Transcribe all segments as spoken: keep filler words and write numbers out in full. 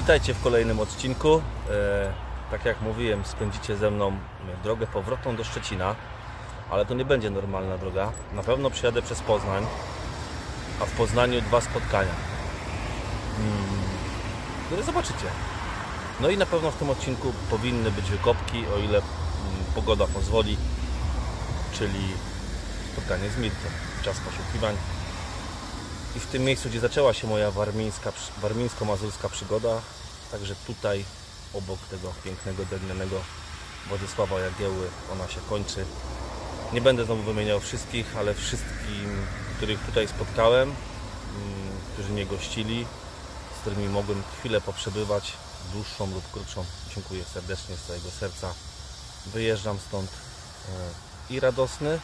Witajcie w kolejnym odcinku. E, tak jak mówiłem, spędzicie ze mną drogę powrotną do Szczecina, ale to nie będzie normalna droga. Na pewno przyjadę przez Poznań, a w Poznaniu dwa spotkania, hmm, które zobaczycie. No i na pewno w tym odcinku powinny być wykopki, o ile hmm, pogoda pozwoli, czyli spotkanie z Mirkiem, czas poszukiwań. I w tym miejscu, gdzie zaczęła się moja warmińska, warmińsko-mazurska przygoda, także tutaj, obok tego pięknego, drewnianego Władysława Jagiełły, ona się kończy. Nie będę znowu wymieniał wszystkich, ale wszystkim, których tutaj spotkałem, którzy mnie gościli, z którymi mogłem chwilę poprzebywać, dłuższą lub krótszą, dziękuję serdecznie z całego serca. Wyjeżdżam stąd i radosny,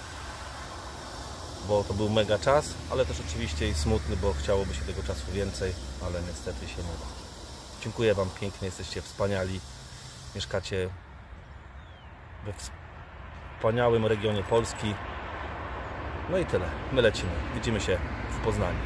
bo to był mega czas, ale też oczywiście i smutny, bo chciałoby się tego czasu więcej, ale niestety się nie da. Dziękuję Wam pięknie, jesteście wspaniali, mieszkacie we wspaniałym regionie Polski. No i tyle, my lecimy, widzimy się w Poznaniu.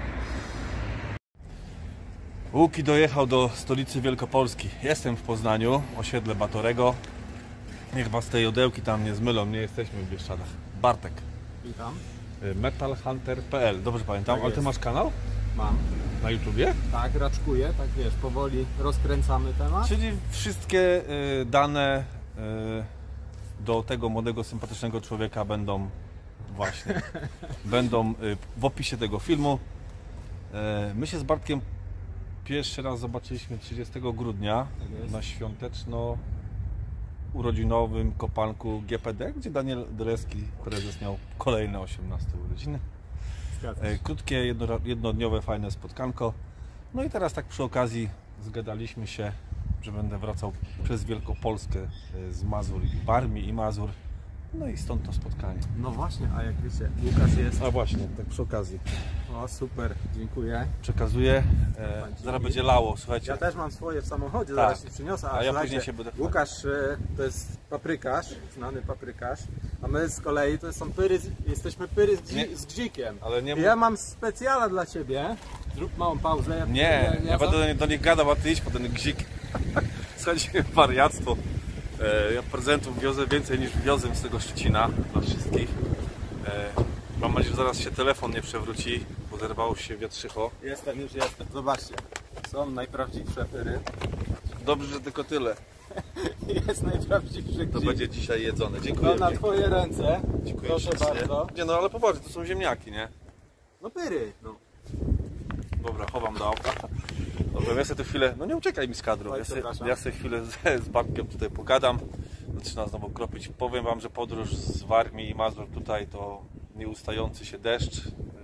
Łuki dojechał do stolicy Wielkopolski. Jestem w Poznaniu, osiedle Batorego. Niech Was tej jodełki tam nie zmylą, nie jesteśmy w Bieszczadach. Bartek. Witam. metal hunter kropka p l, dobrze pamiętam, Tak ale Ty masz kanał? Mam. Na YouTubie? Tak, raczkuję, tak wiesz, powoli rozkręcamy temat. Czyli wszystkie y, dane y, do tego młodego, sympatycznego człowieka będą właśnie będą y, w opisie tego filmu. Y, my się z Bartkiem pierwszy raz zobaczyliśmy trzydziestego grudnia Tak na świąteczno urodzinowym kopanku G P D, gdzie Daniel Dreski, prezes, miał kolejne osiemnaste urodziny. Zgadza. Krótkie, jedno, jednodniowe, fajne spotkanko. No i teraz tak przy okazji zgadaliśmy się, że będę wracał przez Wielkopolskę z Mazur i Warmii i Mazur. No i stąd to spotkanie. No właśnie, a jak wiecie, Łukasz jest... A właśnie, tak przy okazji. O, super, dziękuję. Przekazuję. E, zaraz będzie lało, słuchajcie. Ja też mam swoje w samochodzie, Tak. zaraz się przyniosę. A ja później się będę... Łukasz e, to jest paprykarz, znany paprykarz, a my z kolei to są pyry, z, jesteśmy pyry z, Nie. z gzikiem. Ale nie I ja mam specjala dla Ciebie. Zrób małą pauzę. Ja, Nie, ja, ja, ja będę do nich gadał, a Ty idź po ten gzik. Słuchajcie, wariactwo. E, ja prezentów wiozę więcej niż wiozę z tego Szczecina dla wszystkich. E, mam nadzieję, że zaraz się telefon nie przewróci, bo zerwało się wietrzycho. Jestem, już jestem. Zobaczcie, są najprawdziwsze pyry. Dobrze, że tylko tyle. Jest najprawdziwszy To gzik. będzie dzisiaj jedzone. Dziękuję. To na Twoje ręce. Dziękuję Proszę ślicznie. bardzo. Nie no, ale popatrz, to są ziemniaki, nie? No pyry. No. Dobra, chowam do auta. Dobra, ja sobie tę chwilę, no nie uciekaj mi z kadru. Oj, Ja sobie, przepraszam. ja sobie chwilę z, z Bartkiem tutaj pogadam. Zaczyna znowu kropić. Powiem Wam, że podróż z Warmii i Mazur tutaj to nieustający się deszcz.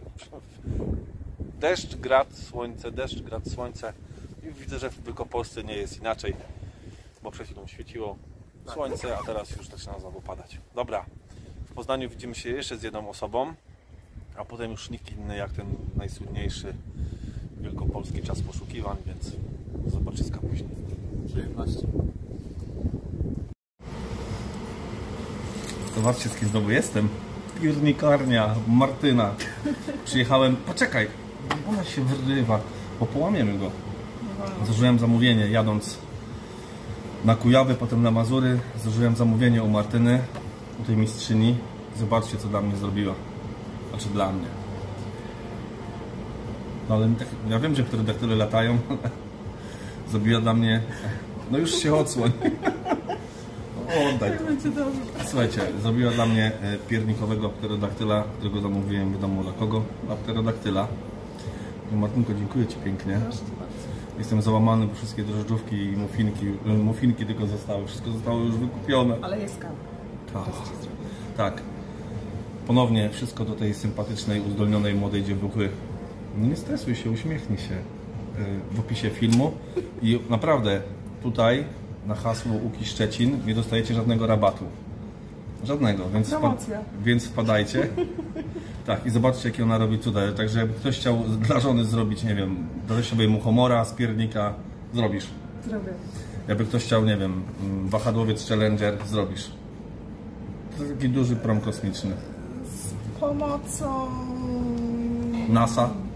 Deszcz, grad, słońce, deszcz, grad, słońce. I widzę, że w Wielkopolsce nie jest inaczej, bo przed chwilą świeciło słońce, a teraz już zaczyna znowu padać. Dobra, w Poznaniu widzimy się jeszcze z jedną osobą, a potem już nikt inny jak ten najsłynniejszy wielkopolski czas poszukiwań, więc zobaczyska później. Przyjemności. Zobaczcie, z kim znowu jestem. Piórnikarnia Martyna. Przyjechałem, poczekaj, ona się wyrywa, bo połamiemy go. Złożyłem zamówienie jadąc na Kujawy, potem na Mazury. Złożyłem zamówienie u Martyny, u tej mistrzyni. Zobaczcie, co dla mnie zrobiła. Znaczy dla mnie. No ale tak, ja wiem, że pterodaktyle latają, ale zrobiła dla mnie... No już się odsłoń. O, oddaj to. Słuchajcie, zrobiła dla mnie piernikowego pterodaktyla, którego zamówiłem wiadomo dla kogo, dla pterodaktyla. No, Martynko, dziękuję Ci pięknie. Jestem załamany, bo wszystkie drożdżówki i muffinki, muffinki tylko zostały, wszystko zostało już wykupione. Ale jest kawa. Tak. Tak. Ponownie wszystko do tej sympatycznej, uzdolnionej, młodej dziewuchy. No nie stresuj się, uśmiechnij się w opisie filmu i naprawdę tutaj na hasło Łuki Szczecin nie dostajecie żadnego rabatu. Żadnego, więc, wpa więc wpadajcie. Tak, i zobaczcie, jakie ona robi cuda. Także jakby ktoś chciał dla żony zrobić, nie wiem, dodać sobie muchomora z piernika, zrobisz. Zrobię. Jakby ktoś chciał, nie wiem, wahadłowiec Challenger, zrobisz. To jest taki duży prom kosmiczny. Z pomocą... NASA.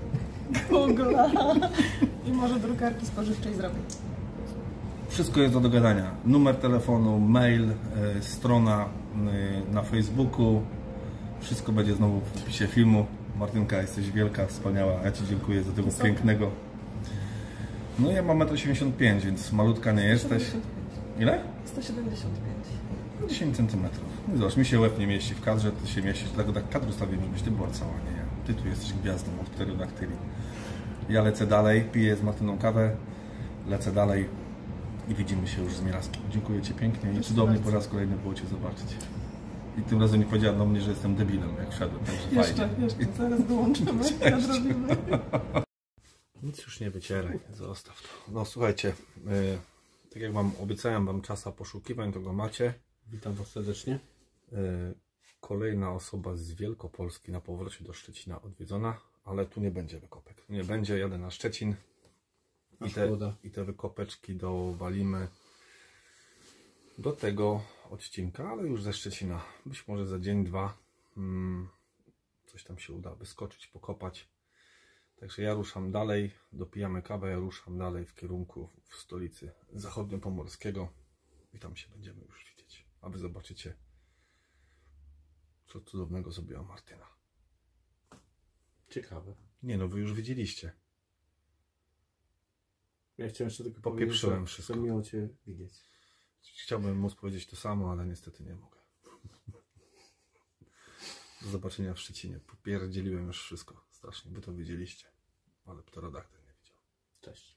Google'a i może drukarki spożywczej zrobię. Wszystko jest do dogadania. Numer telefonu, mail, y, strona y, na Facebooku. Wszystko będzie znowu w opisie filmu. Martynka, jesteś wielka, wspaniała. Ja Ci dziękuję za tego pięknego. No ja mam metr osiemdziesiąt pięć, więc malutka nie jesteś. Ile? sto siedemdziesiąt pięć. dziesięć centymetrów. No zobacz, mi się łeb nie mieści w kadrze, Ty się mieścisz, dlatego tak kadr ustawimy, żebyś Ty była cała, nie ja. Ty tu jesteś gwiazdą od pterodaktyli. Ja lecę dalej, piję z Martyną kawę, lecę dalej i widzimy się już z Miraskiem. Dziękuję Ci pięknie i cudownie po raz kolejny było Cię zobaczyć. I tym razem nie powiedziała do mnie, że jestem debilem, jak wszedłem, także Jeszcze, fajnie. jeszcze, zaraz wyłączymy, nadrobimy. Nic już nie wycieraj, zostaw to. No słuchajcie, yy, tak jak Wam obiecałem Wam czasa poszukiwań, to go macie. Witam Was serdecznie. Yy, kolejna osoba z Wielkopolski na powrocie do Szczecina odwiedzona, ale tu nie będzie wykopek. Nie będzie, jadę na Szczecin i te, i te wykopeczki dowalimy do tego odcinka, ale już ze Szczecina. Być może za dzień, dwa hmm, coś tam się uda wyskoczyć, pokopać. Także ja ruszam dalej, dopijamy kawę, ja ruszam dalej w kierunku w stolicy zachodniopomorskiego i tam się będziemy już widzieć. A Wy zobaczycie, co cudownego zrobiła Martyna. Ciekawe. Nie no, Wy już widzieliście. Ja chciałem jeszcze tylko Popieprzyłem powiedzieć, że wszystko. to miło Cię widzieć. Chciałbym móc powiedzieć to samo, ale niestety nie mogę. Do zobaczenia w Szczecinie. Popierdzieliłem już wszystko. Strasznie, Wy to widzieliście. Ale pterodaktyl nie widział. Cześć.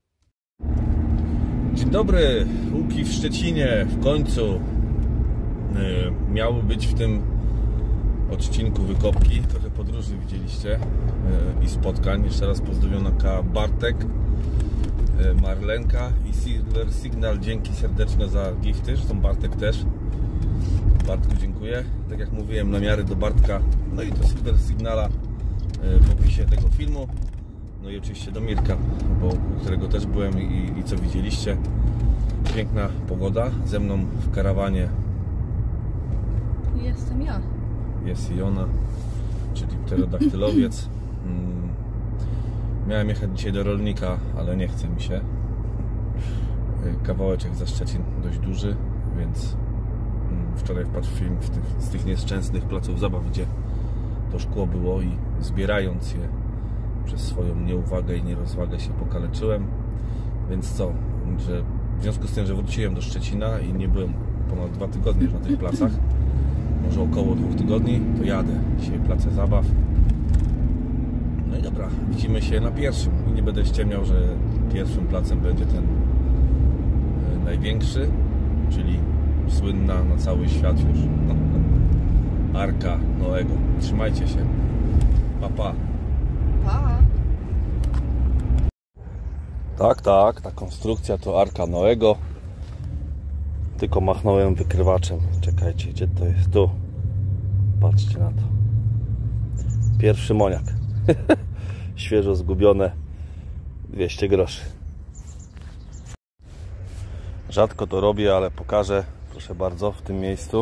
Dzień dobry. Łuki w Szczecinie. W końcu yy, miały być w tym odcinku wykopki. Trochę podróży widzieliście yy, i spotkań. Jeszcze raz pozdrowionka Bartek, yy, Marlenka i Silver Signal. Dzięki serdeczne za gifty. Zresztą Bartek też. Bartku dziękuję. Tak jak mówiłem, namiary do Bartka, no i do Silver Signala w opisie tego filmu. No i oczywiście do Mirka, bo u którego też byłem i, i co widzieliście. Piękna pogoda. Ze mną w karawanie Jestem ja. jest i ona, czyli pterodaktylowiec. Hmm. Miałem jechać dzisiaj do rolnika, ale nie chce mi się. Kawałeczek za Szczecin dość duży, więc wczoraj wpadł film w tych, z tych nieszczęsnych placów zabaw, gdzie to szkło było i zbierając je przez swoją nieuwagę i nierozwagę się pokaleczyłem. Więc co, że w związku z tym, że wróciłem do Szczecina i nie byłem ponad dwa tygodnie już na tych placach, może około dwóch tygodni, to jadę dzisiaj place zabaw. No i dobra, widzimy się na pierwszym i nie będę ściemniał, że pierwszym placem będzie ten e, największy, czyli słynna na cały świat już Arka Noego. Trzymajcie się. Pa, pa. Pa! Tak, tak, ta konstrukcja to Arka Noego. Tylko machnąłem wykrywaczem. Czekajcie, gdzie to jest? Tu. Patrzcie na to. Pierwszy moniak. Świeżo zgubione. dwieście groszy. Rzadko to robię, ale pokażę. Proszę bardzo, w tym miejscu.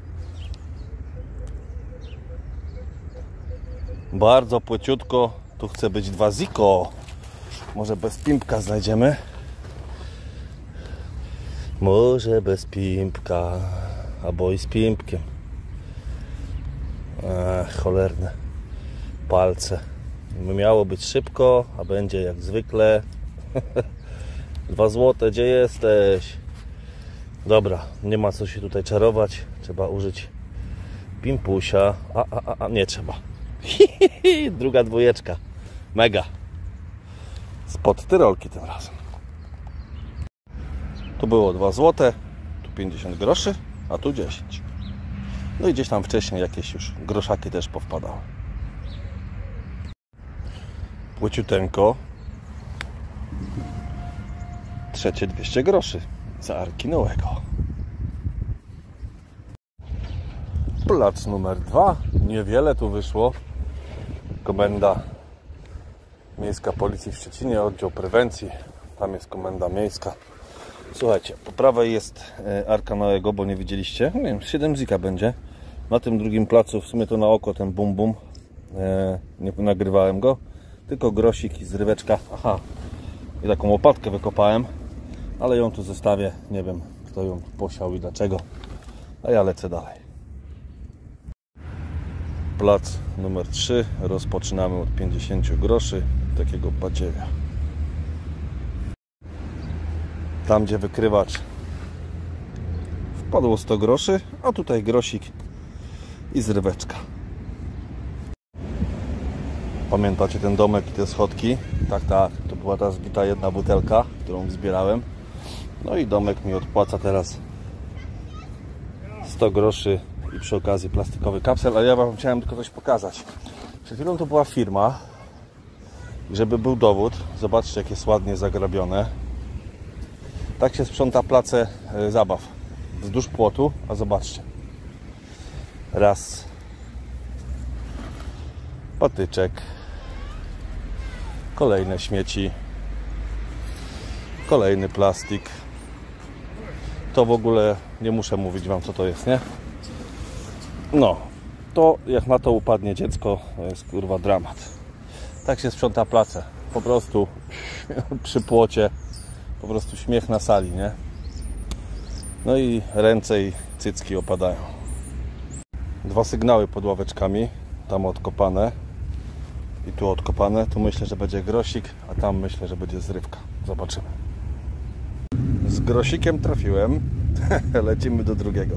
Bardzo płyciutko. Tu chce być dwa ziko. Może bez pimpka znajdziemy. Może bez pimpka. Albo i z pimpkiem. Ech, cholerne palce. Miało być szybko, a będzie jak zwykle. Dwa złote, gdzie jesteś? Dobra, nie ma co się tutaj czarować. Trzeba użyć pimpusia. A, a, a, a nie trzeba. Druga dwójeczka. Mega. Spod Tyrolki tym razem. Tu było dwa złote, tu pięćdziesiąt groszy, a tu dziesięć. No i gdzieś tam wcześniej jakieś już groszaki też powpadały. Płyciuteńko. Trzecie dwieście groszy za Arki Noego. Plac numer dwa. Niewiele tu wyszło. Komenda Miejska Policji w Szczecinie, oddział prewencji. Tam jest komenda miejska. Słuchajcie, po prawej jest Arka Noego, bo nie widzieliście. Nie wiem, siedem zika będzie. Na tym drugim placu, w sumie to na oko ten bum bum. Nie nagrywałem go. Tylko grosik i zryweczka. Aha, i taką łopatkę wykopałem, ale ją tu zostawię. Nie wiem, kto ją posiał i dlaczego. A ja lecę dalej. Plac numer trzy. Rozpoczynamy od pięćdziesięciu groszy. Takiego badziewia. Tam, gdzie wykrywacz wpadło sto groszy, a tutaj grosik i zryweczka. Pamiętacie ten domek i te schodki? Tak, tak. To była ta zbita jedna butelka, którą zbierałem. No i domek mi odpłaca teraz sto groszy i przy okazji plastikowy kapsel. Ale ja wam chciałem tylko coś pokazać. Przed chwilą to była firma. I żeby był dowód, zobaczcie, jak jest ładnie zagrabione. Tak się sprząta place zabaw. Wzdłuż płotu, a zobaczcie. Raz. Patyczek. Kolejne śmieci. Kolejny plastik. To w ogóle nie muszę mówić wam, co to jest, nie? No, to jak na to upadnie dziecko, to jest kurwa dramat. Tak się sprząta place. Po prostu przy płocie. Po prostu śmiech na sali, nie? No i ręce i cycki opadają. Dwa sygnały pod ławeczkami. Tam odkopane i tu odkopane. Tu myślę, że będzie grosik, a tam myślę, że będzie zrywka. Zobaczymy. Z grosikiem trafiłem. Lecimy do drugiego.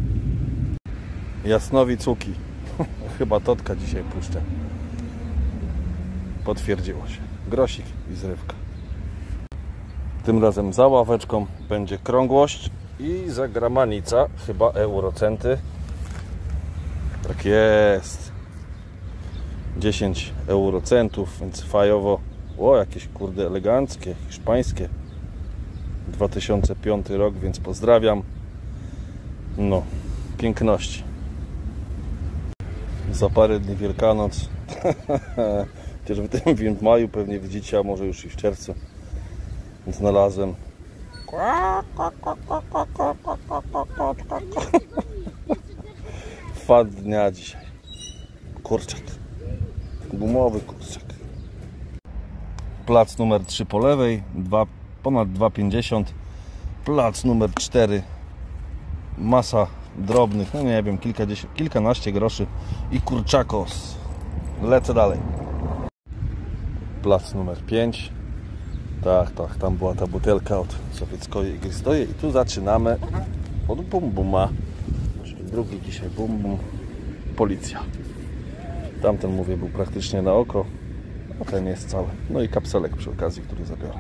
Jasnowic Łuki. Chyba Totka dzisiaj puszczę. Potwierdziło się. Grosik i zrywka. Tym razem za ławeczką będzie krągłość i zagramanica, chyba eurocenty. Tak jest. dziesięć eurocentów, więc fajowo. O, jakieś kurde eleganckie, hiszpańskie. dwa tysiące piąty rok, więc pozdrawiam. No, piękności. Za parę dni Wielkanoc. Chociaż w tym w maju pewnie widzicie, a może już i w czerwcu. Znalazłem fat dnia dzisiaj. Kurczak. Gumowy kurczak. Plac numer trzy po lewej, dwa, ponad dwa pięćdziesiąt. Plac numer cztery. Masa drobnych, no nie wiem, kilkadziesiąt, kilkanaście groszy i kurczakos. Lecę dalej. Plac numer pięć. Tak, tak, tam była ta butelka od sowieckiej i Gryzdoje. I tu zaczynamy od Bum Buma. Czyli drugi dzisiaj Bum Bum. Policja. Tamten, mówię, był praktycznie na oko, a ten jest cały. No i kapselek przy okazji, który zabiorę.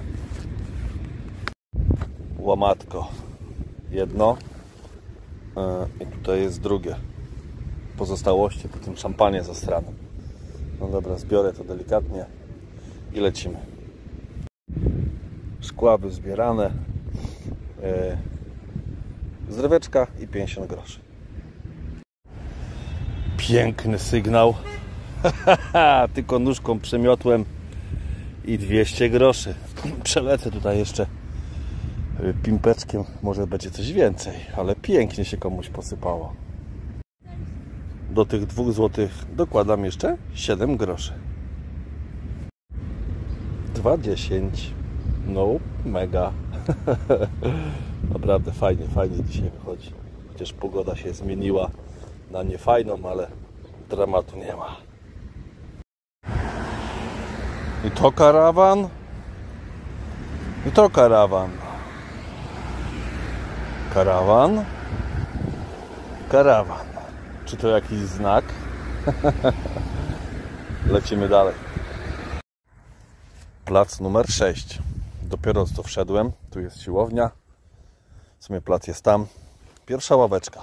Łamatko. Jedno. I tutaj jest drugie. Pozostałości po tym szampanie zastranym. No dobra, zbiorę to delikatnie i lecimy. Szkłaby zbierane, yy, zryweczka i pięćdziesiąt groszy. Piękny sygnał. Tylko nóżką przemiotłem i dwieście groszy. Przelecę tutaj jeszcze pimpeczkiem, może będzie coś więcej, ale pięknie się komuś posypało. Do tych dwóch złotych dokładam jeszcze siedem groszy. dwa dziesięć. No, mega. Naprawdę fajnie, fajnie dzisiaj wychodzi. Chociaż pogoda się zmieniła na niefajną, ale dramatu nie ma. I to karawan. I to karawan. Karawan. Karawan. Czy to jakiś znak? Lecimy dalej. Plac numer sześć. Dopiero co wszedłem. Tu jest siłownia. W sumie plac jest tam. Pierwsza ławeczka.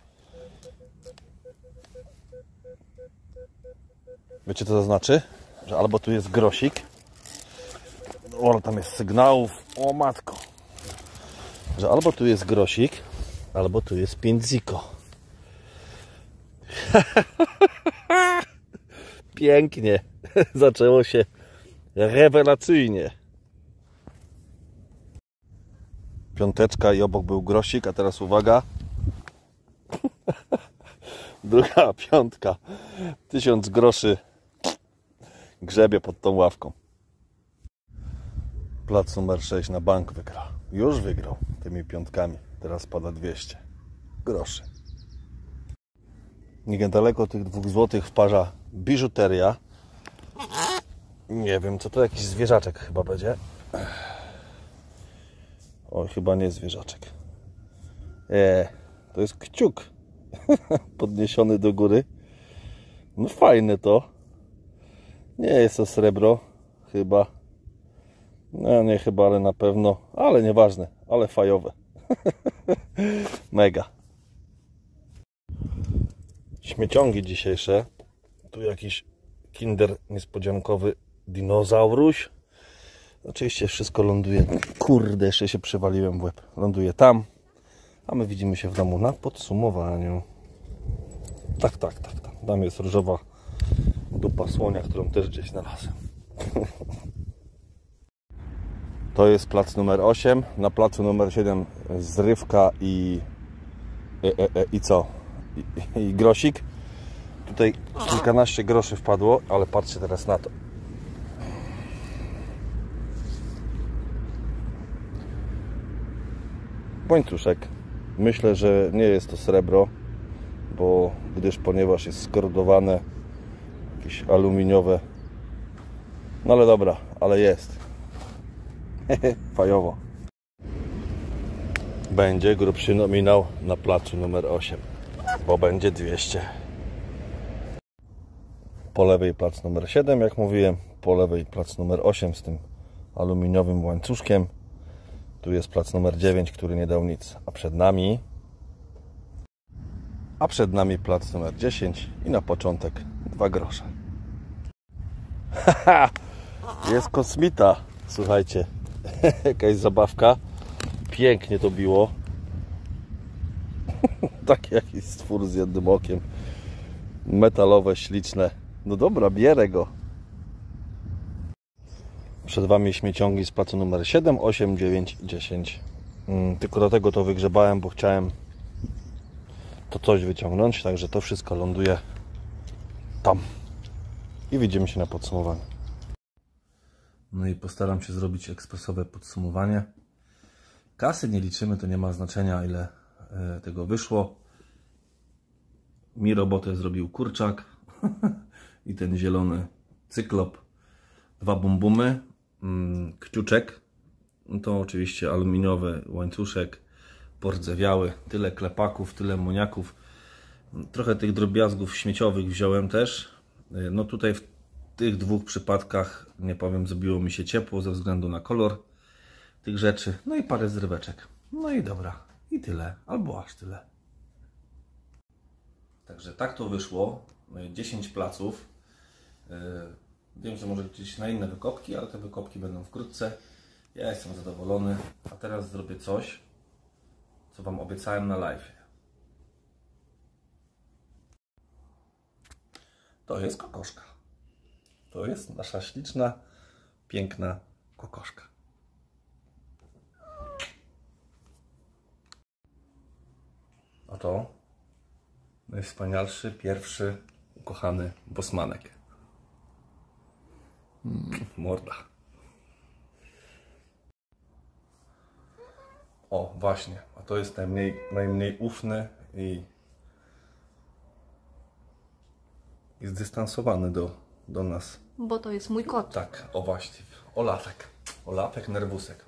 Wiecie, co to znaczy? Że albo tu jest grosik. O, ale tam jest sygnałów. O matko. Że albo tu jest grosik, albo tu jest pięć ziko. Pięknie. Zaczęło się rewelacyjnie. Piąteczka i obok był grosik, a teraz uwaga. Druga piątka. Tysiąc groszy. grzebie pod tą ławką. Plac numer sześć na bank wygra. Już wygrał tymi piątkami. Teraz pada dwieście groszy. Niedaleko tych dwóch złotych wparza biżuteria. Nie wiem, co to, jakiś zwierzaczek chyba będzie. O, chyba nie zwierzaczek. Eee, to jest kciuk podniesiony do góry. No fajne to. Nie jest to srebro, chyba. No nie chyba, ale na pewno. Ale nieważne, ale fajowe. Mega. Śmieciągi dzisiejsze. Tu jakiś kinder niespodziankowy dinozauruś. Oczywiście wszystko ląduje. Kurde, jeszcze się przywaliłem w łeb. Ląduje tam. A my widzimy się w domu na podsumowaniu. Tak, tak, tak, tak. Tam jest różowa dupa słonia, którą też gdzieś znalazłem. To jest plac numer osiem. Na placu numer siedem zrywka i i, i, i co? I, i grosik. Tutaj kilkanaście groszy wpadło, ale patrzcie teraz na to. Łańcuszek. Myślę, że nie jest to srebro, bo gdyż ponieważ jest skordowane, jakieś aluminiowe. No ale dobra, ale jest. Fajowo. Będzie grubszy nominał na placu numer osiem, bo będzie dwieście. Po lewej plac numer siedem, jak mówiłem, po lewej plac numer osiem z tym aluminiowym łańcuszkiem. Tu jest plac numer dziewięć, który nie dał nic, a przed nami a przed nami plac numer dziesięć i na początek dwa grosze. Haha, jest kosmita, słuchajcie. Jakaś zabawka. Pięknie to biło. Taki jakiś stwór z jednym okiem. Metalowe, śliczne. No dobra, bierę go. Przed Wami śmieciągi z placu numer siedem, osiem, dziewięć i dziesięć. Hmm, tylko do tego to wygrzebałem, bo chciałem to coś wyciągnąć. Także to wszystko ląduje tam. I widzimy się na podsumowaniu. No i postaram się zrobić ekspresowe podsumowanie. Kasy nie liczymy, to nie ma znaczenia, ile tego wyszło. Mi robotę zrobił kurczak i ten zielony cyklop. Dwa bumbumy, kciuczek, to oczywiście aluminiowy łańcuszek, pordzewiały, tyle klepaków, tyle moniaków. Trochę tych drobiazgów śmieciowych wziąłem też. No tutaj w tych dwóch przypadkach, nie powiem, zrobiło mi się ciepło ze względu na kolor tych rzeczy. No i parę zryweczek. No i dobra. I tyle. Albo aż tyle. Także tak to wyszło. dziesięć placów. Wiem, że może gdzieś na inne wykopki, ale te wykopki będą wkrótce. Ja jestem zadowolony. A teraz zrobię coś, co Wam obiecałem na live. To jest kokoszka. To jest nasza śliczna, piękna kokoszka. A to najwspanialszy, pierwszy, ukochany bosmanek. Mm, morda. O, właśnie. A to jest najmniej, najmniej ufny i, i zdystansowany do, do nas. Bo to jest mój kot. Tak, o właśnie. Olafek. Olafek nerwusek.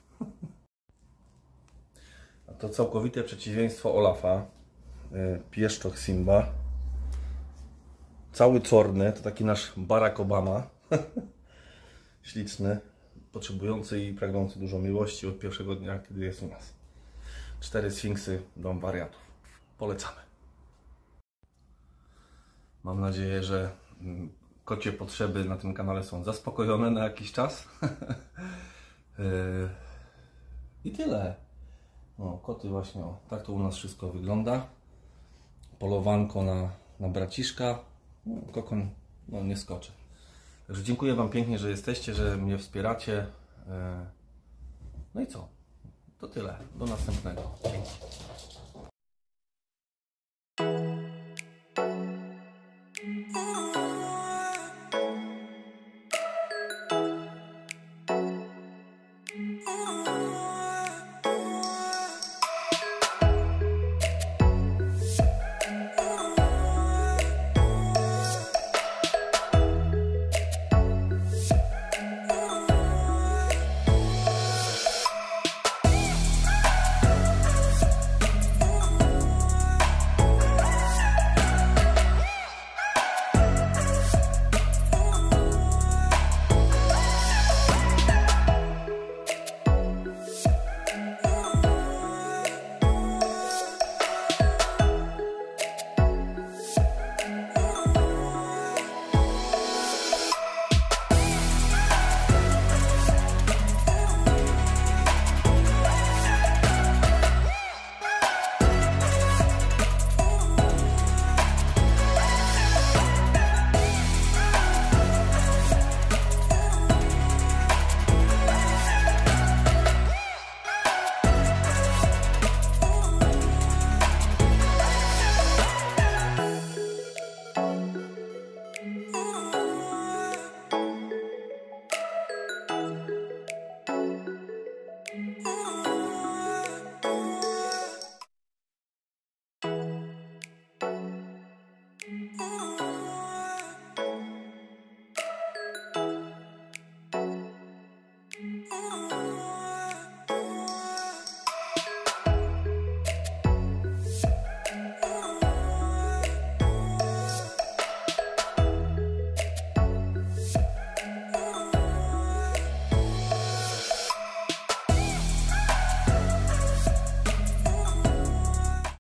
A to całkowite przeciwieństwo Olafa. Pieszczot Simba. Cały czarny, to taki nasz Barack Obama. Śliczny, potrzebujący i pragnący dużo miłości od pierwszego dnia, kiedy jest u nas. Cztery sfinksy, dom wariatów. Polecamy. Mam nadzieję, że kocie potrzeby na tym kanale są zaspokojone na jakiś czas. I tyle. No, koty właśnie, o, tak to u nas wszystko wygląda. Polowanko na, na braciszka. No, kokon no, nie skoczy. Także dziękuję Wam pięknie, że jesteście, że mnie wspieracie. No i co? To tyle. Do następnego. Dzięki. Ooh.